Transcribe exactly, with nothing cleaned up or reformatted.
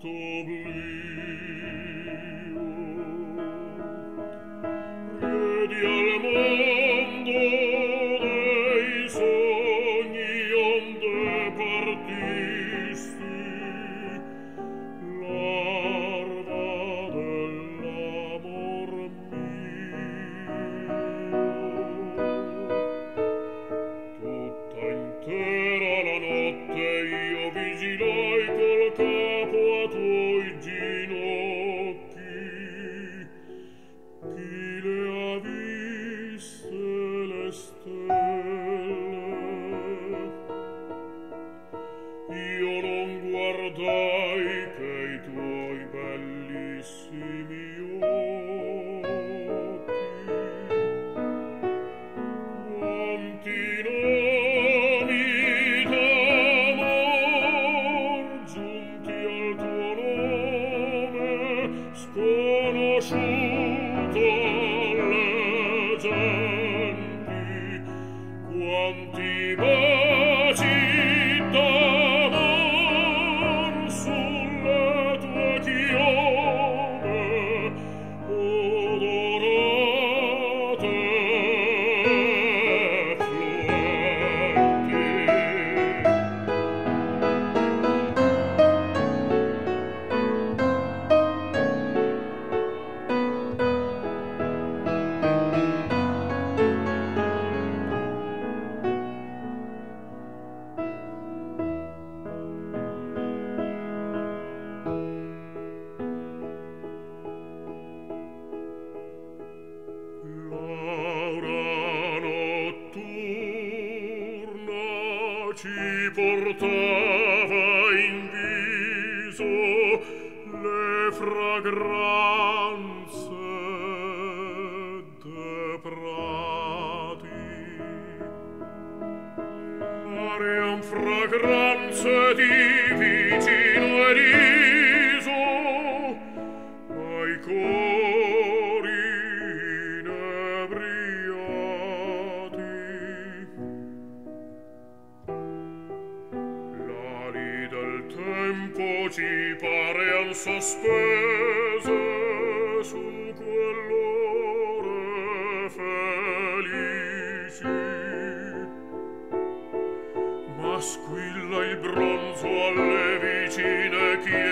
Riedi al mondo dei sogni onde partisti, larva dell'amor mio. Tutta intera la notte io vigilai col capo a tuoi ginocchi. Chi le ha viste le stelle? Io non guardai che i tuoi bellissimi occhi. Quanti nomi d'amor giunti al tuo nome, sconosciuto alle genti, quanti baci d'amor sulle tue chiome odorate fluenti. L'aura notturna ci portava in viso le fragranze de prati. Arean fragranze di vicino e riso ai cori inebriati. L'ali del tempo ci parean sospese su quell'ore felici. Ma squilla il bronzo alle vicine chiese